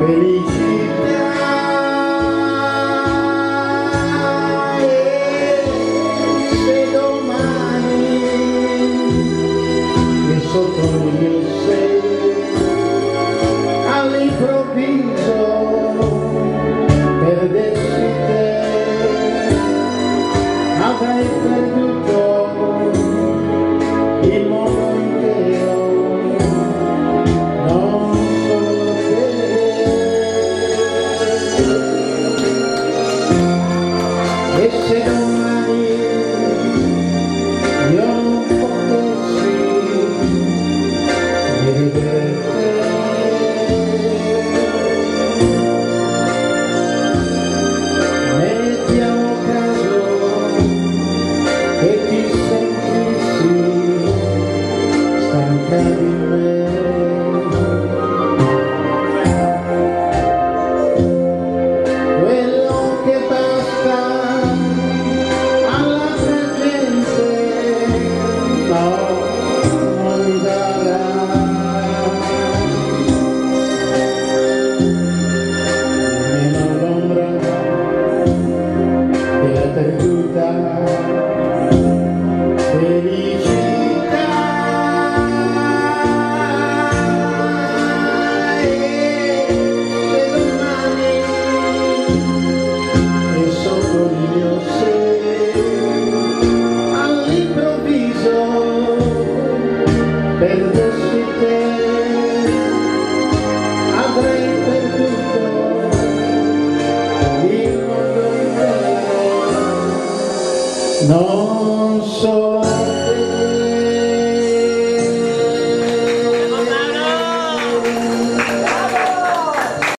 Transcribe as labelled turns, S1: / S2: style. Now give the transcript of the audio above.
S1: sotto il mio seno all'improvviso perdessi te, avrei perduto il mondo intero, non solo te. E se domani io non potessi mettiamo caso che ti sentissi stanca di me, quello che basta all'altra gente no, non mi darà. Perduta felicità e domani è sotto il mio seno all'improvviso perdessi te, avrei perduto il mondo intero. No.